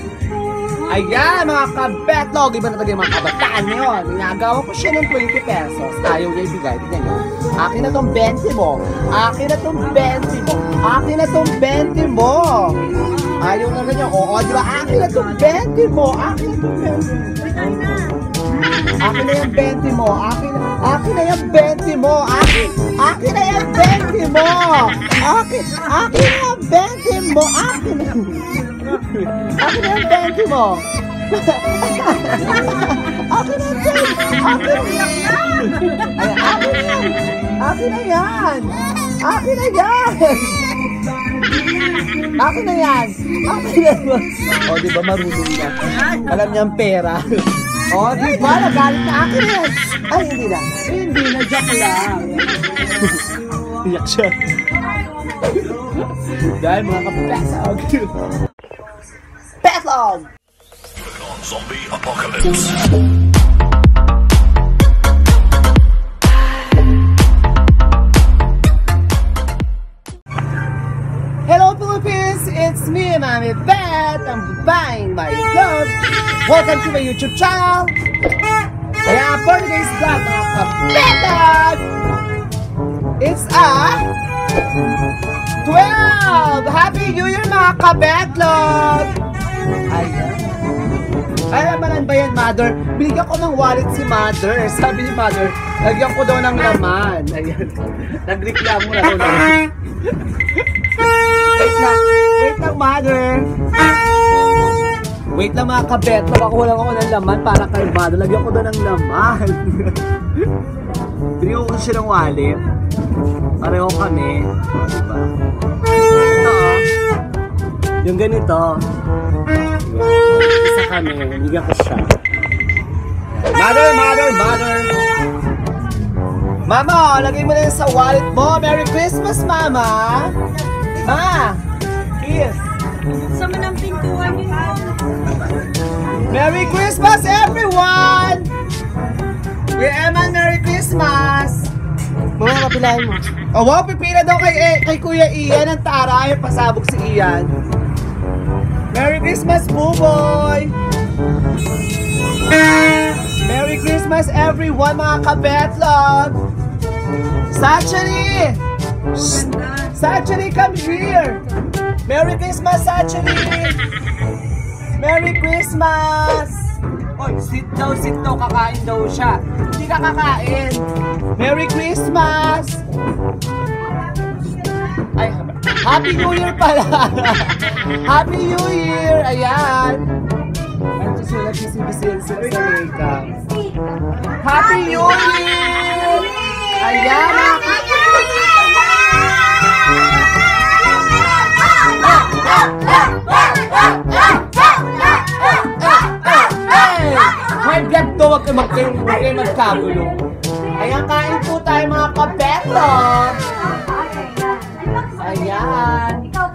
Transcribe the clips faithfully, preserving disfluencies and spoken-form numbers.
Ayan, mga kabetlog. Iba na talaga yung mga kabataan ngayon. Inagawa ko siya ng twenty pesos. Ayaw niya ibigay. Tignan niyo. Akin na tong twenty mo. Akin na tong twenty mo. Akin na tong twenty mo. Ayaw na ganyan. Oo, di ba? Akin na tong twenty mo. Akin na tong twenty mo. Akin na yung twenty mo. Akin na, akin na yung twenty mo. Akin, akin na yung twenty mo. Akin, akin na yung twenty mo. Akin na. Akin na yung twenty mo. Akin na yung twenty. Akin na yan. Akin na yan. Akin na yan. Akin na yan. Akin na yan. Akin na yan. O, di ba marunong na? Alam niya ang pera. O, di ba? Nagalit na akin na yan. Ay, hindi na. Hindi na. Joke lang. Iyak siya. Dahil mga kapetog. Petlog! Zombie Apocalypse. Hello Philippines! It's me, Mami Bet! I'm buying my vlog! Welcome to my YouTube channel! Kaya for today's vlog, mga kapetog! It's a twelve! Happy New Year, mga kabetlog! Ayan. Ay, naman ba yan, Mother? Binigyan ko ng wallet si Mother. Sabi ni Mother, lagyan ko daw ng laman. Ayan. Nagreklamo na daw naman. Wait lang. Wait lang, Mother. Wait lang, mga kabetlog. Ako walang ako ng laman para kay Mother. Lagyan ko daw ng laman. Binigyan ko siya ng wallet. Pareho kami. O, diba? Ito, oh. Yung ganito. Isa kami. Bigyan ko siya. Mother, mother, mother. Mama, lagay mo na yun sa wallet mo. Merry Christmas, Mama. Ma, kiss. Sa manang pintuan yun. Merry Christmas, everyone! Kuya Eman, Merry Christmas! Mga kapilahin mo. Oh, wow, pipila daw kay, eh, kay Kuya Ian ang tara. Yung pasabog si Ian. Merry Christmas, Buboy! Merry Christmas, everyone, mga kabetlog! Sachary! Sachary, come here! Merry Christmas, Sachary! Merry Christmas! Oy, sit daw, sit daw, kakain daw siya. Hindi ka kakain. Merry Christmas! Ay, Happy New Year pala! Happy New Year! Ayan! Ay, sila kisi-bisil sa Reka. Happy New Year! Ayan! My God to, wag kayo mag magkagulo. Ayan, kain po tayo mga kabetlog. Ayan.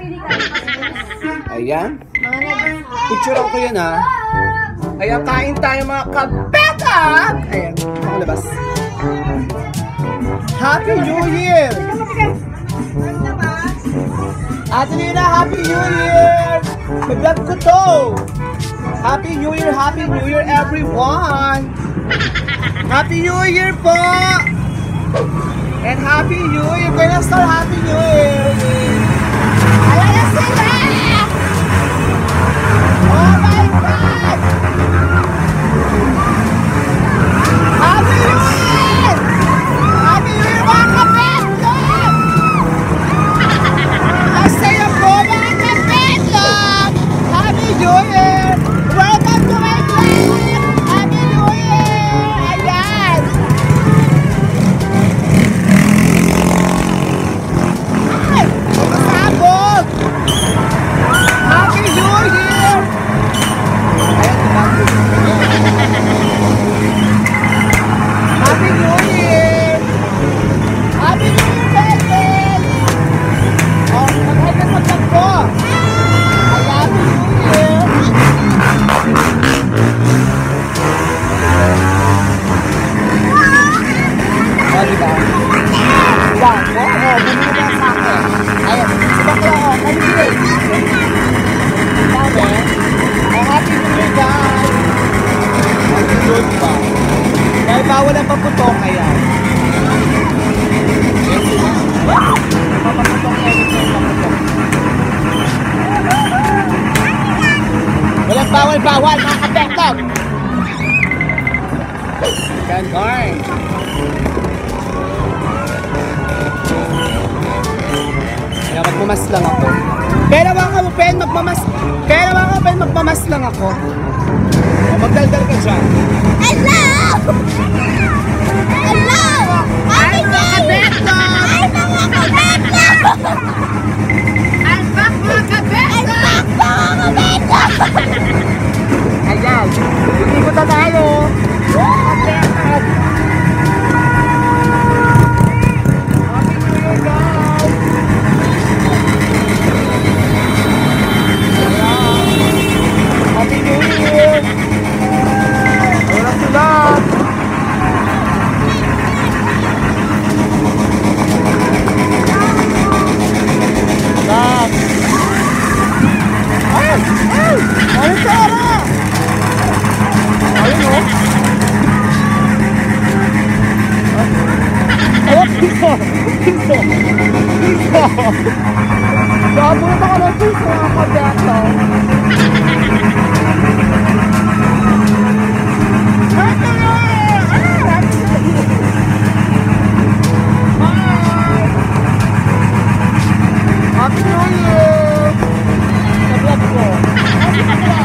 Ayan. Picture ko yan, ha. Ayan, kain tayo mga kabetlog. Ayan, makalabas. Happy New Year! Ate Nina, Happy New Year! Mag-vlog ko to! Happy New Year! Happy New Year, everyone! Happy New Year po! And Happy New Year! Kaya na-start Happy New Year! Ayan na sila! Oh my God! Happy New Year! Happy New Year, mga kabetlog! Masaya po, mga kabetlog! Happy New Year! Welcome to my vlog! Happy New Year! Ayan! Ay! Masabog! bawal ang paputok, ayan. Yes, diba? Papaputok, everything paputok. Walang bawal-bawal, mga kabetlog! Ganon. Kaya magmamas lang ako. Pero mga kapen, magmamas. Pero mga kapen, magmamas lang ako. O, magdaldal ka dyan. Hello! Hello! Ay, mga kabeto! Ay, mga kabeto! I'm back, mga kabeto! Mga kabeto! Ayan. Ikot na tayo. Kabetot! Happy New Year, guys! Happy New Year! Wala sila! Stop! Ay! Ay! Ay, Sarah! Ayun, oh! Ayun, piso! Piso! Piso! Nakabulat ako ng piso, mga kabeto! Happy New Year! Ah! Happy New Year! Bye! Happy New Year! Sa vlog ko. Happy New Year!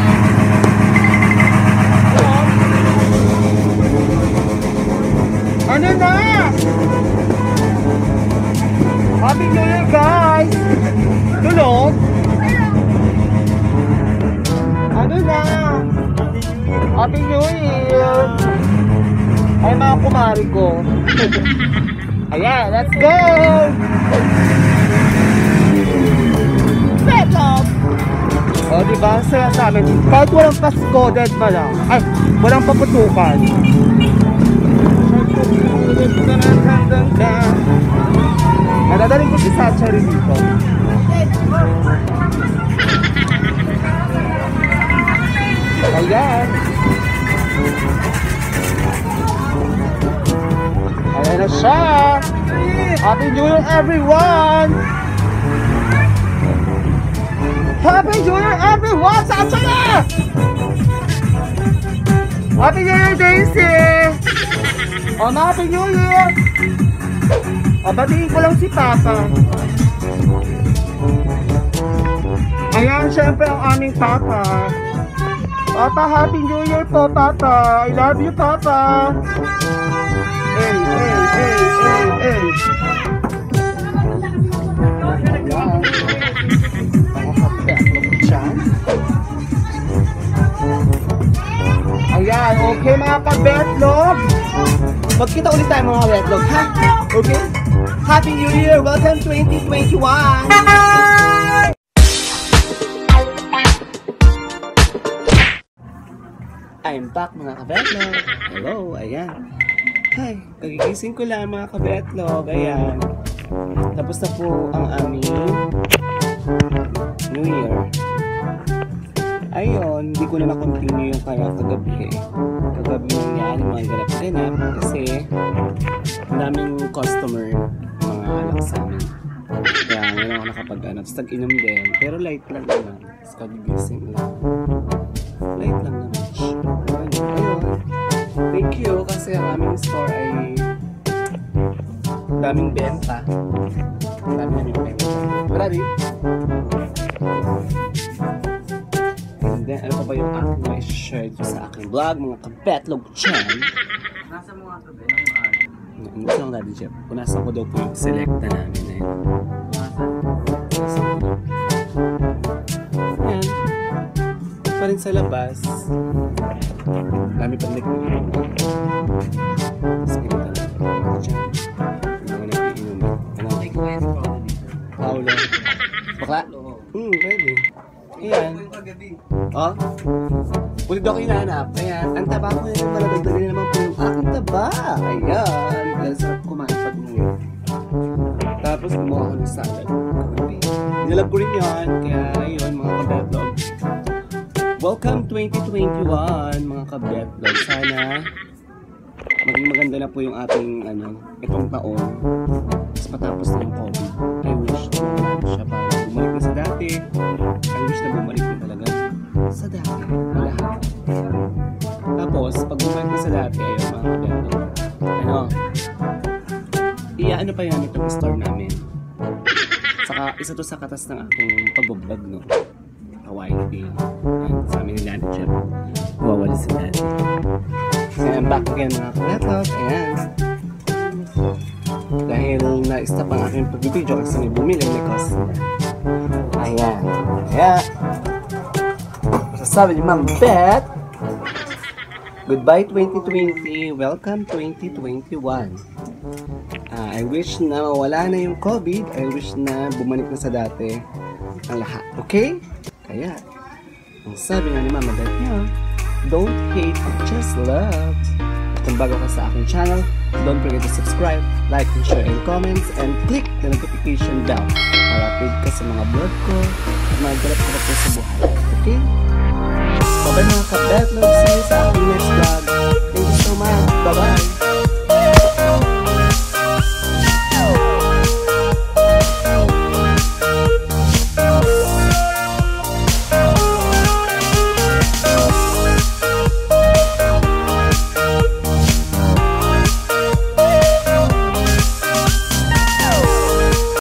Ano na? Happy New Year, guys! Tulog? Ano na? Happy New Year! Ay, mga kumari ko. Ayan, let's go! Betlog! O, diba? Saya sa amin. Kahit walang Pasko, dead ba lang? Ay, walang paputukan. Nadadaling ko si Sacha rin dito. Ayan. Ayan na siya. Happy New Year, everyone! Happy New Year, everyone! Sacha na! Happy New Year, Daisy! O, Happy New Year! O, batiin ko lang si Papa. Ayan, syempre ang aming Papa. Papa, Happy New Year po, Papa. I love you, Papa. Hey, hey, hey, hey, hey. Ayan. Nakakabetlog dyan. Ayan, okay mga kabetlog. Magkita ulit tayo mga kabetlog, ha? Okay? Happy New Year! Welcome twenty twenty-one! I'm back mga kabetlog. Hello, ayan. Hi, kagigising ko lang mga kabetlog. Ayan. Tapos na po ang aming New Year. Ayun, hindi ko na na-continue yung kaya kagabi. Kagabi yung yan, yung mga ganap-ganap. Kasi, ang daming customer, mga anak sa amin. Kaya wala ako nakapag-ano. Tapos tag-inom din. Pero light lang naman. Tapos kagigising lang. Light lang naman. Ayun, ayun. Thank you kasi ang aming store ay daming benta. Daming daming benta. Marami. And then, ano pa ba yung aking may share sa aking vlog, mga kabetlog chan. Nasa mga tabi ng Ano lang Daddy Jeff? Punasan ko daw po yung selecta namin na yun. Punasan ko daw. Ayan. Pa rin sa labas. Dami pa nag-iinom. Tapos kinita na ako dyan. Yung mga nag-iinom. Ano? May kuwes pa ako dito. Paulo. Bakla? Hmm, pwede. Ayan. Yung kagabi. Oh? Ulit ako hinahanap. Ayan. Ang taba ko yun. Maladagdagan na naman po yung aking taba. Ayan. Dahil sarap kumain pag ngayon. Tapos gumawa ko ng salad. Nilalag ko rin yun. Kaya ayun mga kabetlog. Welcome twenty twenty-one mga kabetlog. Sana maging maganda na po yung ating ano, itong taon. Tapos matapos na yung COVID. I wish na bumalik siya para bumalik na sa dati. I wish na bumalik na talaga sa dati. Na lahat. Tapos, pag bumalik na sa dati, ayun mga kabento. Ano? Iya, ano pa yan itong store namin. Saka, isa to sa katas ng aking pagbablog, no? Hawaii Day. Sa amin ni Daddy Jeff. Wawala si Daddy. Ayan, back again mga kabetot. Ayan. Dahil na-stop ang aking pag-video kasi may bumili may customer. Ayan. Ayan. Masasabi ni Ma'am Bet, goodbye twenty twenty, welcome twenty twenty-one. Uh, I wish na wala na yung COVID. I wish na bumalik na sa dati ang lahat. Okay? Kaya, ang sabi nga ni Mama Bet niya, don't hate, just love. Kung bago ka sa aking channel, don't forget to subscribe, like, and share, and comments, and click the notification bell para update ka sa mga vlog ko at mga galap-galap ko sa buhay. Okay? Bye-bye mga kabet. Love, see you sa aking next vlog.